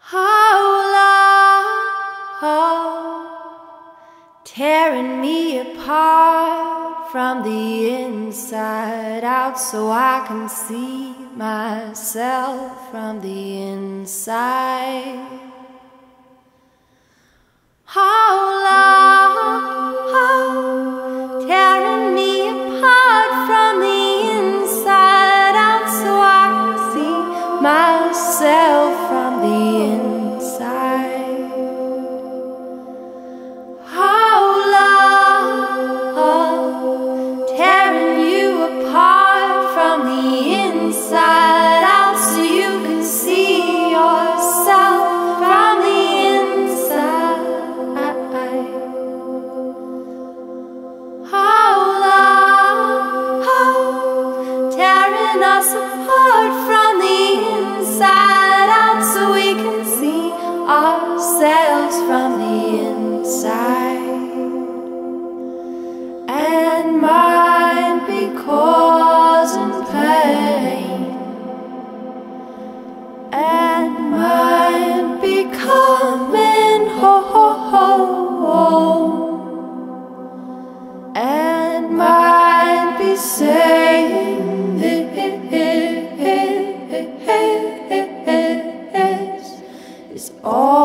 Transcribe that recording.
Tearing me apart from the inside out, so I can see myself from the inside. Tearing me apart from the inside out, so I can see myself from the inside. Tearing you apart from the inside out, so you can see yourself from the inside. Tearing us apart from the inside out, so we can see ourselves from the inside. And mind be causing pain, and mind be coming home, and mind be saying this is all